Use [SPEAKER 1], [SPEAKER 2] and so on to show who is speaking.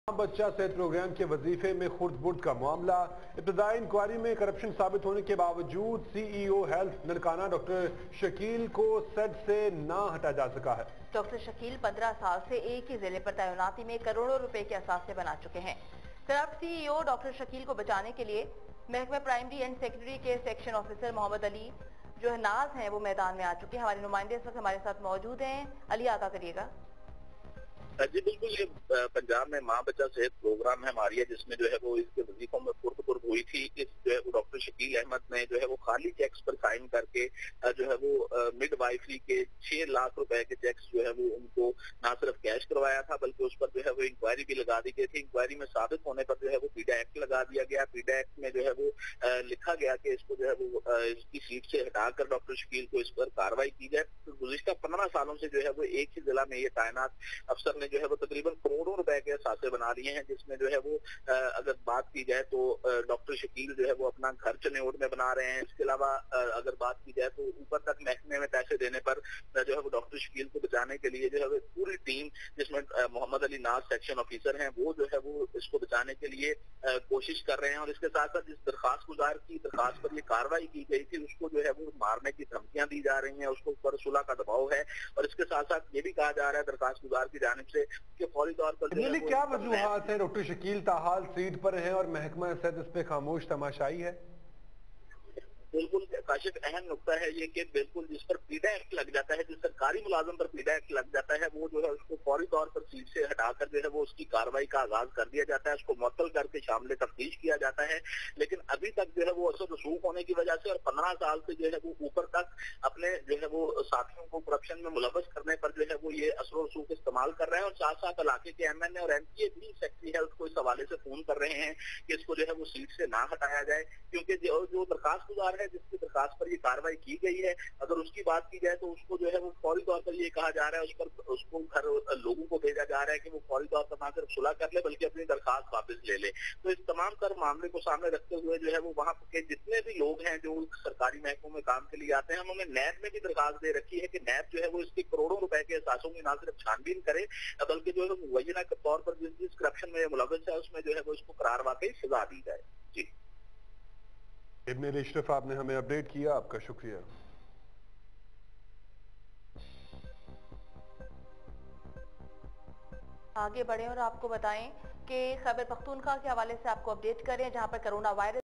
[SPEAKER 1] बच्चा सेहत प्रोग्राम के वजीफे में खुर्द-बुर्द का मामला। इब्तदाई इंक्वायरी में करप्शन साबित होने के बावजूद CEO health Nankana doctor Shakeel को सेट से ना हटाया जा सका है।
[SPEAKER 2] डॉक्टर शकील 15 साल से एक ही जिले पर तैनाती में करोड़ों रुपए के असासे बना चुके हैं। करप्ट सीईओ डॉक्टर शकील को बचाने के लिए महकमा प्राइमरी एंड सेकेंडरी के सेक्शन ऑफिसर मोहम्मद अली जो है नाज हैं वो मैदान में आ चुके हैं। हमारे नुमाइंदे इस वक्त हमारे साथ मौजूद हैं। अली आगा करिएगा।
[SPEAKER 3] जी बिल्कुल, ये पंजाब में माँ बच्चा सेहत प्रोग्राम है मारिया, जिसमें जो है वो इसके वजीफों में खुर्द हुई थी। इस जो है वो डॉक्टर शकील अहमद ने जो है वो खाली चेक्स पर साइन करके जो है वो मिड वाइफरी के 6 लाख रुपए के चेक्स जो है वो उनको ना सिर्फ कैश करवाया था बल्कि उस पर जो है वो इंक्वायरी भी लगा दी गई थी। इंक्वायरी में साबित होने पर जो है वो पीडा एक्ट लगा दिया गया। पीडा एक्ट में जो है वो लिखा गया कि इसको जो है वो इसकी सीट से हटाकर डॉक्टर शकील को इस पर कार्रवाई की जाए। तो गुज़िश्ता 15 सालों से जो है वो एक ही जिला में ये तैनात अफसर ने जो है वो तकरीबन करोड़ों रुपए के असासे बना लिए हैं, जिसमें जो है वो अगर बात की जाए तो डॉक्टर शकील जो है वो अपना घर चनेौड़ में बना रहे हैं। इसके अलावा अगर बात की जाए तो ऊपर तक महकमे में पैसे देने पर जो है वो डॉक्टर शकील को बचाने के लिए जो है वो पूरी टीम, जिसमें मोहम्मद अली नाज सेक्शन ऑफिसर हैं, वो जो है वो इसको बचाने के लिए कोशिश कर रहे हैं। और इसके साथ साथ जिस दरखास्त गुजार की दरखास्त पर ये कार्रवाई की गई थी उसको जो है वो मारने की धमकियां दी जा रही हैं, उसको ऊपर सुलह का दबाव है। और इसके साथ साथ ये भी कहा जा रहा है दरखास्त गुजार की जानिब से कि फौरी तौर पर
[SPEAKER 1] क्या वजूहात है? डॉक्टर शकील ताहाल सीट पर है और महकमा सेहत इस पे खामोश तमाशाई है।
[SPEAKER 3] बिल्कुल काशिफ, अहम नुकता है ये कि बिल्कुल जिस पर पीडा एक्ट लग जाता है, जिस सरकारी मुलाजिम पर पीडा एक्ट लग जाता है, वो जो है उसको फौरी तौर पर सीट से हटाकर जो है वो उसकी कार्रवाई का आगाज कर दिया जाता है, उसको मुअत्तल करके शामिल तफ्तीश किया जाता है। लेकिन अभी तक जो है वो असर रसूख होने की वजह से और 15 साल से जो है वो ऊपर तक अपने जो है वो साथियों को करप्शन में मुलव्वस करने पर जो है वो ये असर रसूख इस्तेमाल कर रहे हैं। और साथ साथ इलाके के एमएनए और एमपीए भी सेक्रेटरी हेल्थ को इस हवाले से फोन कर रहे हैं कि इसको जो है वो सीट से ना हटाया जाए, क्योंकि जो दरखास्त गुजार है जिसकी दरखास्त पर ये कार्रवाई की गई है, अगर उसकी बात की जाए तो उसको जो है वो फौरी तौर पर ये कहा जा रहा है, उस पर उसको घर लोगों को भेजा जा रहा है कि वो फौरी तौर पर ना सिर्फ सुलह कर ले बल्कि अपनी दरखास्त वापस ले ले। तो इस तमाम तर मामले को सामने रखते हुए जो है वो वहाँ के जितने भी लोग हैं जो सरकारी महकमों में काम के लिए आते हैं, उन्होंने नैब में भी दरखास्त दे रखी है कि नैब जो है वो इसकी करोड़ों रुपए के असासों की ना सिर्फ छानबीन करे बल्कि जो है वो मुबैना के तौर पर जिस करप्शन में मुलव्वस है उसमें जो है वो इसको करार वाकई सजा दी जाए। जी
[SPEAKER 1] इब्न इशरफ, आपने हमें अपडेट किया, आपका शुक्रिया।
[SPEAKER 2] आगे बढ़े और आपको बताएं कि खैबर पख्तूनख्वा के हवाले से आपको अपडेट करें, जहां पर कोरोना वायरस